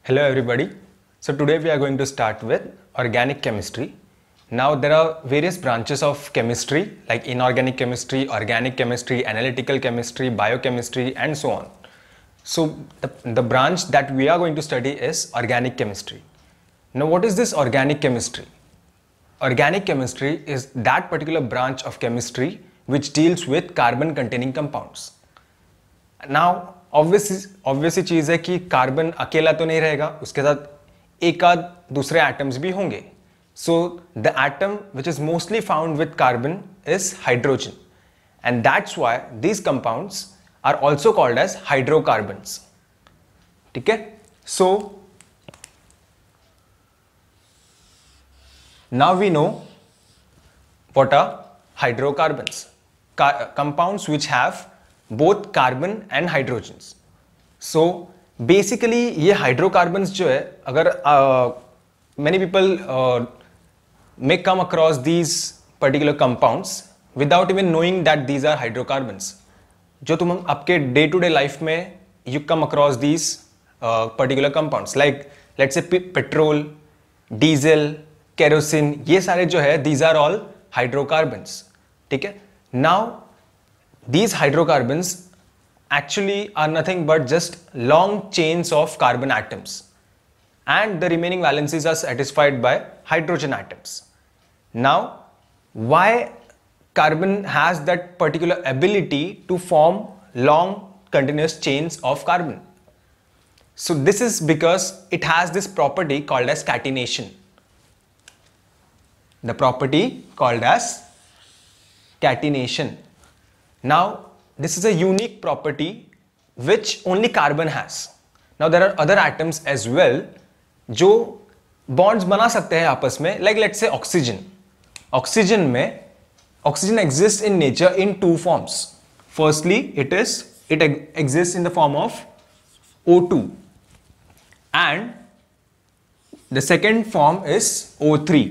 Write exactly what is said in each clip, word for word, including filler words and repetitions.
Hello everybody. So today we are going to start with organic chemistry. Now there are various branches of chemistry like inorganic chemistry, organic chemistry, analytical chemistry, biochemistry and so on. So the, the branch that we are going to study is organic chemistry. Now what is this organic chemistry? Organic chemistry is that particular branch of chemistry which deals with carbon containing compounds. Now obvious obviously चीज है कि carbon अकेला तो नहीं रहेगा, उसके साथ एक आध दूसरे एटम्स भी होंगे. So the atom which is mostly found with carbon is hydrogen and that's why these compounds are also called as hydrocarbons. ठीक है. So now we know what are hydrocarbons, compounds which have both carbon and hydrogens. So basically ये hydrocarbons जो है, अगर uh, many people uh, may come across these particular compounds without even knowing that these are hydrocarbons. जो तुम आपके day to day life में you come across these uh, particular compounds like let's say petrol, diesel, kerosene, ये सारे जो है these are all hydrocarbons. ठीक है. Now these hydrocarbons actually are nothing but just long chains of carbon atoms and the remaining valencies are satisfied by hydrogen atoms. Now why carbon has that particular ability to form long continuous chains of carbon? So this is because it has this property called as catenation. The property called as catenation. Now this is a unique property which only carbon has. Now there are other atoms as well जो bonds बना सकते हैं आपस में, like let's say oxygen. Oxygen में oxygen exists in nature in two forms. Firstly, it is it exists in the form of O two and the second form is O three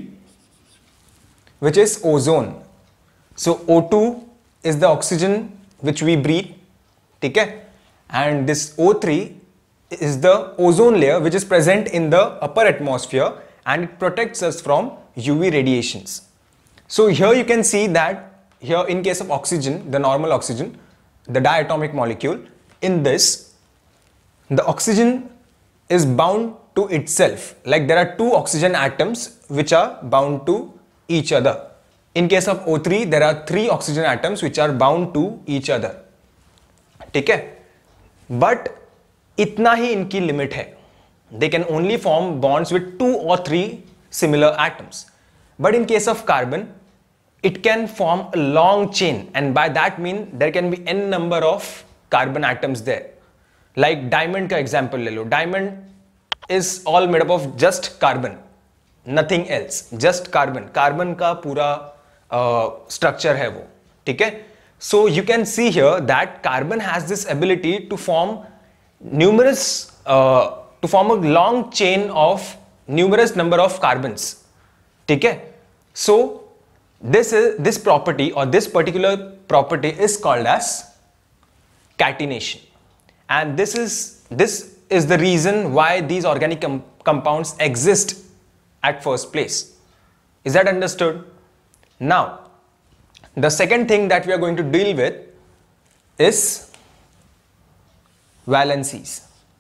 which is ozone. So O two is the oxygen which we breathe, ठीक है, and this O three is the ozone layer which is present in the upper atmosphere and it protects us from U V radiations. So here you can see that here in case of oxygen, the normal oxygen, the diatomic molecule, in this the oxygen is bound to itself, like there are two oxygen atoms which are bound to each other. In case of O three, there are three oxygen atoms which are bound to each other. ठीक है. But इतना ही इनकी limit है. They can only form bonds with two or three similar atoms. But in case of carbon, it can form a long chain, and by that mean there can be n number of carbon atoms there. Like diamond का example ले लो. Diamond is all made up of just carbon, nothing else, just carbon. Carbon का पूरा structure uh, है वो. ठीक है. So you can see here that carbon has this ability to form numerous to form a long chain of numerous number of carbons. ठीक है. So this is this property और this particular property is called as catenation and this is this is the reason why these organic com compounds exist at first place. Is that understood? Now, the second thing that we are going to deal with is valencies.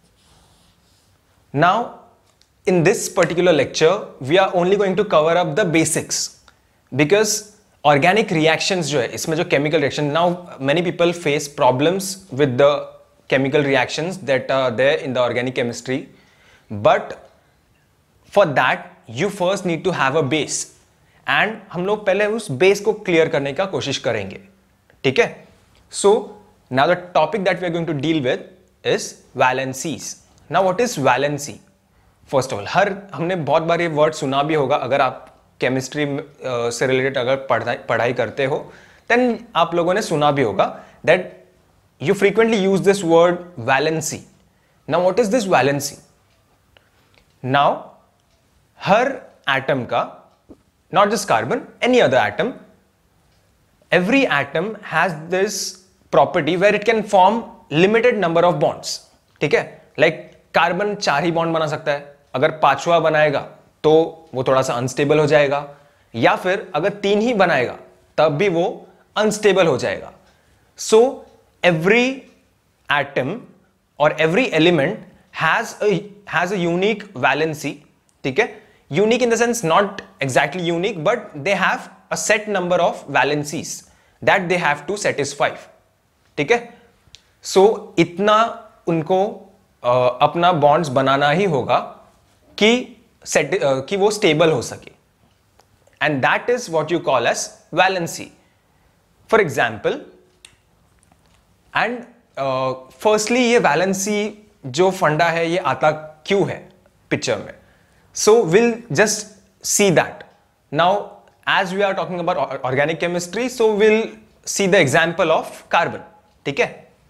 Now, in this particular lecture, we are only going to cover up the basics because organic reactions जो है, इसमें जो chemical reaction, now many people face problems with the chemical reactions that are there in the organic chemistry, but for that you first need to have a base. And हम लोग पहले उस base को clear करने का कोशिश करेंगे. ठीक है. So now the topic that we are going to deal with is valencies. Now what is valency? First of all, हर हमने बहुत बार ये वर्ड सुना भी होगा. अगर आप केमिस्ट्री uh, से रिलेटेड अगर पढ़ाई पढ़ाई करते हो देन आप लोगों ने सुना भी होगा that you frequently use this word valency. Now what is this valency? Now हर एटम का, not just carbon, any other atom, every atom has this property where it can form limited number of bonds. ठीक है. Like carbon चार ही bond बना सकता है, अगर पांचवा बनाएगा तो वो थोड़ा सा अनस्टेबल हो जाएगा, या फिर अगर तीन ही बनाएगा तब भी वो अनस्टेबल हो जाएगा. सो एवरी एटम और every element has has a unique valency. ठीक है, unique in the sense not exactly unique, but they have a set number of valencies that they have to satisfy. ठीक है, so so, इतना उनको uh, अपना bonds बनाना ही होगा कि set uh, कि वो स्टेबल हो सके, and that is what you call as valency. For example, and firstly ये वैलेंसी जो फंडा है ये आता क्यों है पिक्चर में. So will just see that now as we are talking about organic chemistry. So will see the example of carbon. ठीक है,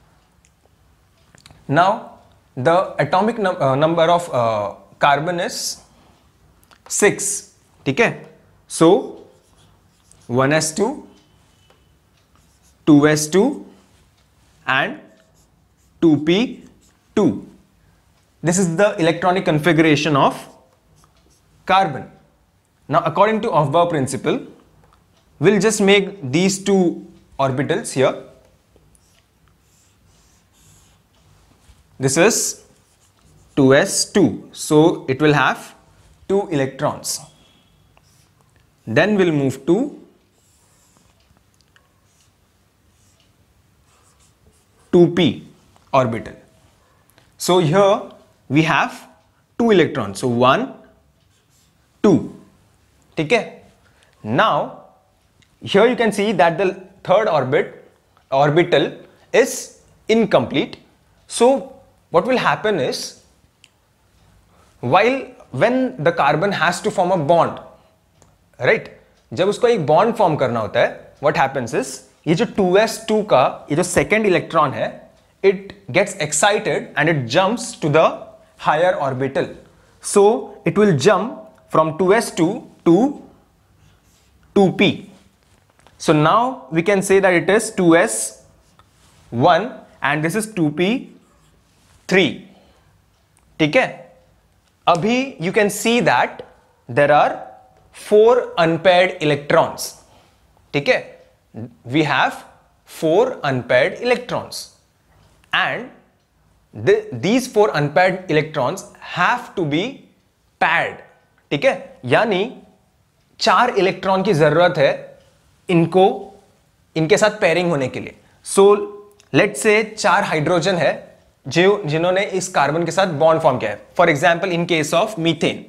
now the atomic number of carbon is six. ठीक है, so one s to, two s two and two p two. This is the electronic configuration of carbon. Now according to Aufbau principle, we'll just make these two orbitals here. This is two s two, so it will have two electrons. Then we'll move to two p orbital. So here we have two electrons. So one, two. ठीक है? Now here you can see that the third orbit orbital is incomplete. So what will happen is, while when the carbon has to form a bond, right? जब उसको एक bond form करना होता है, what happens is, ये जो to s to का ये जो सेकेंड इलेक्ट्रॉन है, it gets excited and it jumps to the higher orbital. So it will jump from two s to to two p. So now we can say that it is two s one and this is two p three. ठीक है, अभी you can see that there are four unpaired electrons. ठीक है, we have four unpaired electrons, and the, these four unpaired electrons have to be paired. ठीक है, यानी चार electron की जरूरत है इनको इनके साथ पेयरिंग होने के लिए. सो लेट से चार हाइड्रोजन है जो जिन्होंने इस कार्बन के साथ बॉन्ड फॉर्म किया है. For example in case of methane,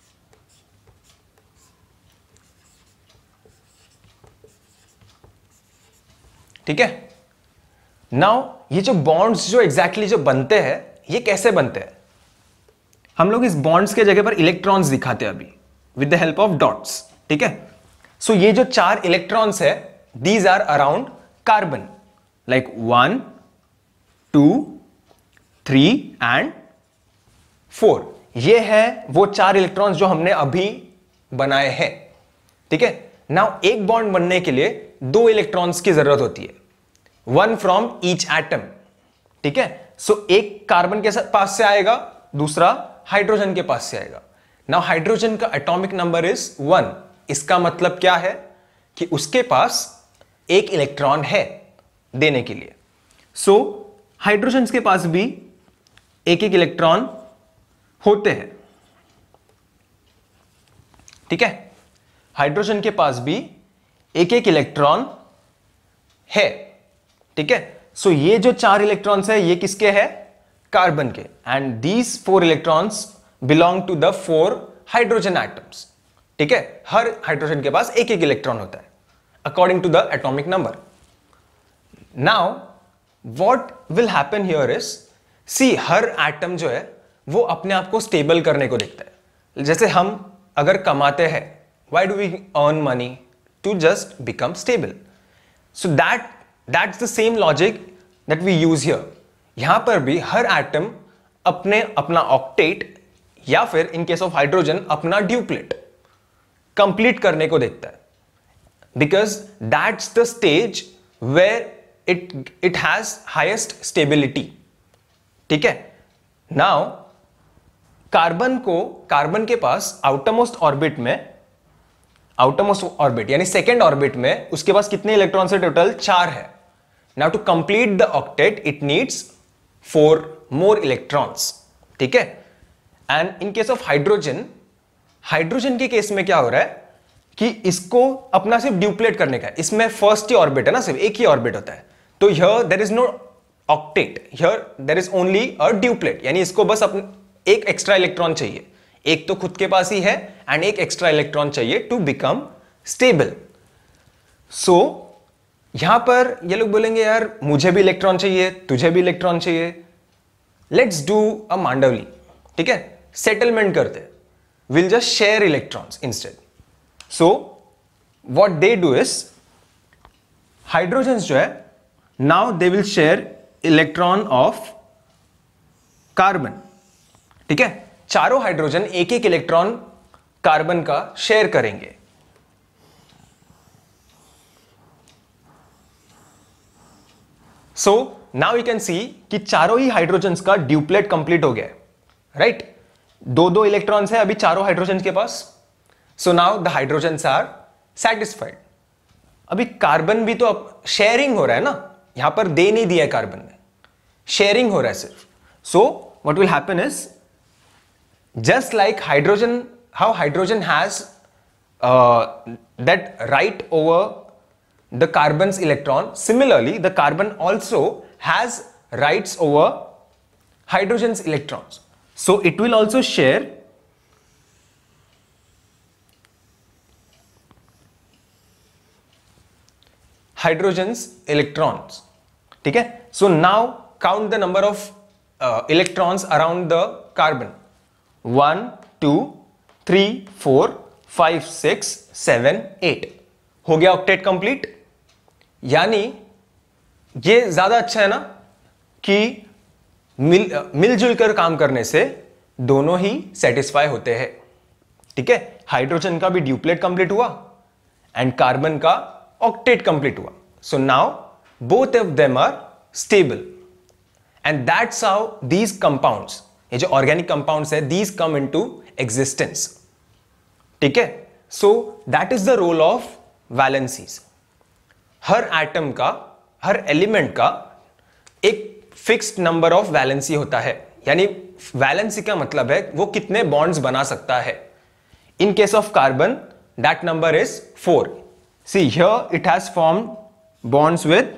ठीक है. नाउ ये जो बॉन्ड्स जो एग्जैक्टली exactly जो बनते हैं, ये कैसे बनते हैं? हम लोग इस बॉन्ड्स के जगह पर इलेक्ट्रॉन्स दिखाते हैं अभी with the help of dots. ठीक है, सो ये जो चार इलेक्ट्रॉन्स है, these are around carbon, like one, two, three and four. ये है वो चार इलेक्ट्रॉन्स जो हमने अभी बनाए हैं. ठीक है, नाउ एक बॉन्ड बनने के लिए दो इलेक्ट्रॉन्स की जरूरत होती है, वन फ्रॉम ईच एटम. ठीक है, सो एक कार्बन के पास से आएगा, दूसरा हाइड्रोजन के पास से आएगा. नाउ हाइड्रोजन का एटॉमिक नंबर इज वन. इसका मतलब क्या है कि उसके पास एक इलेक्ट्रॉन है देने के लिए. सो हाइड्रोजन के पास भी एक एक इलेक्ट्रॉन होते हैं. ठीक है, हाइड्रोजन के पास भी एक एक इलेक्ट्रॉन है. ठीक है, सो ये जो चार इलेक्ट्रॉन्स है ये किसके हैं? कार्बन के. And these four electrons belong to the four hydrogen atoms. ठीक है, हर हाइड्रोजन के पास एक एक इलेक्ट्रॉन होता है according to the atomic number. Now what will happen here is, see हर एटम जो है वो अपने आप को स्टेबल करने को देखता है. जैसे हम अगर कमाते हैं, why do we earn money? To just become stable. So that that's the same logic that we use here. यहां पर भी हर एटम अपने अपना ऑक्टेट या फिर इन केस ऑफ हाइड्रोजन अपना ड्यूप्लेट कंप्लीट करने को देखता है, because that's the stage where it it has highest stability. ठीक है, नाउ कार्बन को कार्बन के पास आउटरमोस्ट ऑर्बिट में आउटरमोस्ट ऑर्बिट यानी सेकेंड ऑर्बिट में उसके पास कितने इलेक्ट्रॉन्स है? टोटल चार है. Now to complete the octet it needs four more electrons. ठीक है. And in case of hydrogen, hydrogen के केस में क्या हो रहा है कि इसको अपना सिर्फ ड्यूप्लेट करने का है. इसमें फर्स्ट ही ऑर्बिट है ना, सिर्फ एक ही ऑर्बिट होता है. तो here there is no octet, here there is only a duplet, यानी इसको बस अपने एक एक्स्ट्रा इलेक्ट्रॉन चाहिए. एक तो खुद के पास ही है एंड एक एक्स्ट्रा इलेक्ट्रॉन चाहिए टू बिकम स्टेबल. सो यहां पर ये लोग बोलेंगे यार मुझे भी इलेक्ट्रॉन चाहिए, तुझे भी इलेक्ट्रॉन चाहिए, लेट्स डू अ मांडवली. ठीक है, सेटलमेंट करते, will just share electrons instead. So what they do is, hydrogens जो है now they will share electron of carbon. ठीक है, चारों हाइड्रोजन एक एक इलेक्ट्रॉन कार्बन का शेयर करेंगे. So now you can see कि चारों ही हाइड्रोजन्स का ड्यूप्लेट कंप्लीट हो गया है. Right right? दो दो इलेक्ट्रॉन्स है अभी चारों हाइड्रोजन के पास. So now the hydrogens are satisfied. अभी कार्बन भी तो अब शेयरिंग हो रहा है ना, यहां पर दे नहीं दिया है कार्बन ने, शेयरिंग हो रहा है सिर्फ. So what will happen is, just like hydrogen, how hydrogen has uh, that right over the carbon's electron, similarly the carbon also has rights over hydrogen's electrons. So it will also share hydrogen's electrons. ठीक है, so now count the number of uh, electrons around the carbon. One two three four five six seven eight. हो गया octet complete. यानी ये ज्यादा अच्छा है ना कि मिल मिलजुल कर काम करने से दोनों ही सेटिस्फाई होते हैं. ठीक है, हाइड्रोजन का भी ड्यूप्लेट कंप्लीट हुआ एंड कार्बन का ऑक्टेट कंप्लीट हुआ. So now both of them are stable and that's how these compounds, ये जो ऑर्गेनिक कंपाउंड्स है, दीज कम इनटू एग्जिस्टेंस. ठीक है, so that is the role of valencies. हर atom का, हर एलिमेंट का एक फिक्स्ड नंबर ऑफ वैलेंसी होता है. यानी वैलेंसी का मतलब है वो कितने बॉन्ड्स बना सकता है. In case of carbon that number is four. See here it has formed bonds with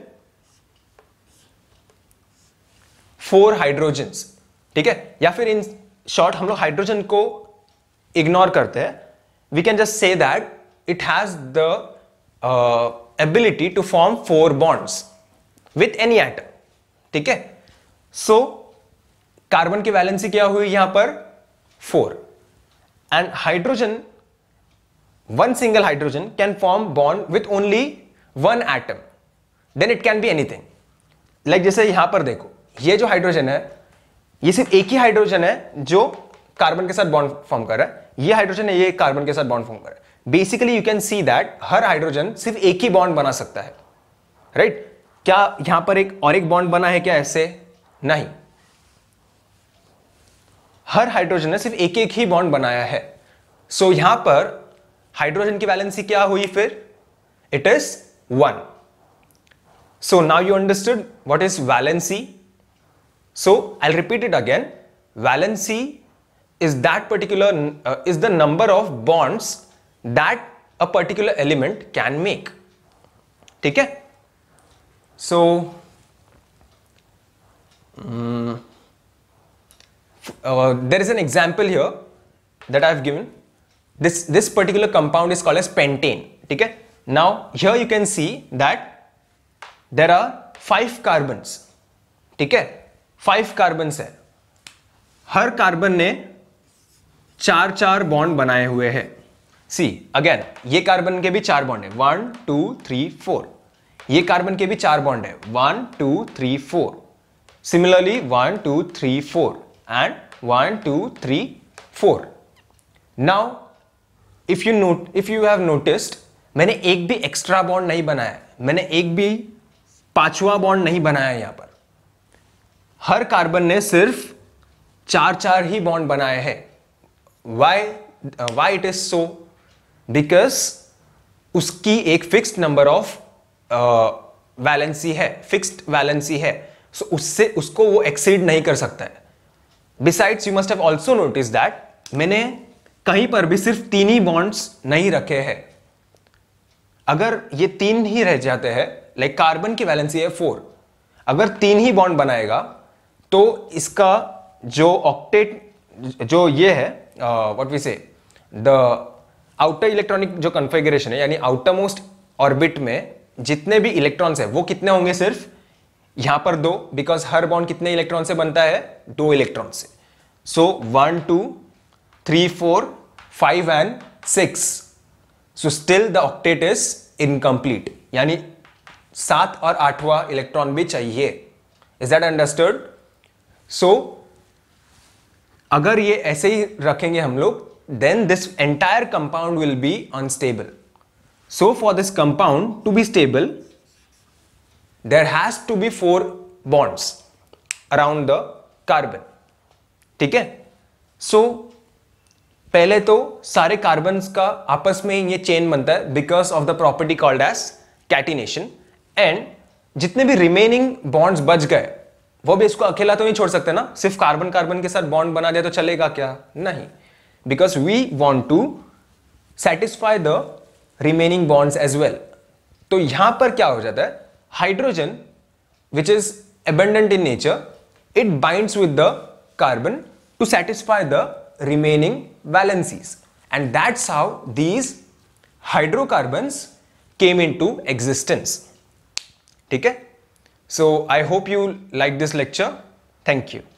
four hydrogens. ठीक है, या फिर इन शॉर्ट हम लोग हाइड्रोजन को इग्नोर करते हैं. We can just say that it has the ability to form four bonds with any atom. ठीक है, सो कार्बन की वैलेंसी क्या हुई यहां पर? Four. And hydrogen, one single hydrogen can form bond with only one atom. Then it can be anything. Like जैसे यहां पर देखो, ये जो हाइड्रोजन है ये सिर्फ एक ही हाइड्रोजन है जो कार्बन के साथ बॉन्ड फॉर्म कर रहा है. ये हाइड्रोजन है, ये कार्बन के साथ बॉन्ड फॉर्म कर रहा है. Basically you can see that हर हाइड्रोजन सिर्फ एक ही बॉन्ड बना सकता है. Right right? क्या यहां पर एक और एक बॉन्ड बना है क्या? ऐसे नहीं, हर हाइड्रोजन ने सिर्फ एक एक ही बॉन्ड बनाया है. सो so, यहां पर हाइड्रोजन की वैलेंसी क्या हुई फिर? It is one. So now you understood what is valency. So I'll repeat it again. Valency is that particular uh, is the number of bonds that a particular element can make. ठीक है? So um, uh, there is an example here that I've given. This this particular compound is called as pentane. ठीक है? Now here you can see that there are five carbons. ठीक है? Five carbon है. हर carbon ने चार चार bond बनाए हुए हैं. सी अगेन, ये कार्बन के भी चार बॉन्ड है, वन टू थ्री फोर. ये कार्बन के भी चार बॉन्ड है, one two three four. Similarly one two three four and one two three four. Now if you note if you have noticed, मैंने एक भी एक्स्ट्रा बॉन्ड नहीं बनाया, मैंने एक भी पांचवा बॉन्ड नहीं बनाया. यहां पर हर कार्बन ने सिर्फ चार चार ही बॉन्ड बनाए हैं. Why why it is so, because उसकी एक फिक्स्ड नंबर ऑफ वैलेंसी है, फिक्स्ड वैलेंसी है, सो so उससे उसको वो एक्सीड नहीं कर सकता है. Besides you must have also notice that मैंने कहीं पर भी सिर्फ तीन ही बॉन्ड्स नहीं रखे हैं. अगर ये तीन ही रह जाते हैं, लाइक कार्बन की वैलेंसी है फोर, अगर तीन ही बॉन्ड बनाएगा तो इसका जो ऑक्टेट जो ये है what we say the outer electronic जो कॉन्फ़िगरेशन है, यानी आउटर मोस्ट ऑर्बिट में जितने भी इलेक्ट्रॉन्स है वो कितने होंगे, सिर्फ यहां पर दो, बिकॉज हर बॉन्ड कितने इलेक्ट्रॉन से बनता है, दो इलेक्ट्रॉन से. So one two three four five and six. So still the octet is incomplete, यानी सात और आठवां इलेक्ट्रॉन भी चाहिए. Is that understood? सो अगर ये ऐसे ही रखेंगे हम लोग, then this entire compound will be unstable. So for this compound to be stable, there has to be four bonds around the carbon. ठीक है? So पहले तो सारे कार्बन्स का आपस में ये चेन बनता है because of the property called as catenation, and जितने भी रिमेनिंग बॉन्ड्स बच गए वो भी इसको अकेला तो नहीं छोड़ सकते ना, सिर्फ कार्बन कार्बन के साथ बॉन्ड बना दिया तो चलेगा क्या? नहीं, because we want to satisfy the remaining bonds as well. तो यहां पर क्या हो जाता है, hydrogen which is abundant in nature, it binds with the carbon to satisfy the remaining valencies, and that's how these hydrocarbons came into existence. ठीक है? So I hope you like this lecture. Thank you.